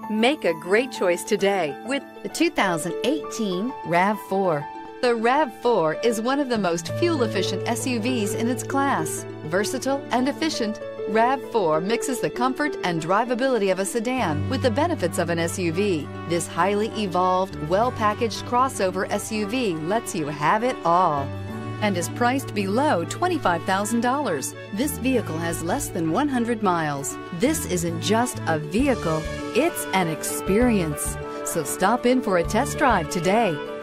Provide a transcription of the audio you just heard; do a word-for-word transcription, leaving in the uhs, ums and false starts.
Make a great choice today with the two thousand eighteen RAV four. The RAV four is one of the most fuel-efficient S U Vs in its class. Versatile and efficient, RAV four mixes the comfort and drivability of a sedan with the benefits of an S U V. This highly evolved, well-packaged crossover S U V lets you have it all and is priced below twenty-five thousand dollars. This vehicle has less than one hundred miles. This isn't just a vehicle, it's an experience. So stop in for a test drive today.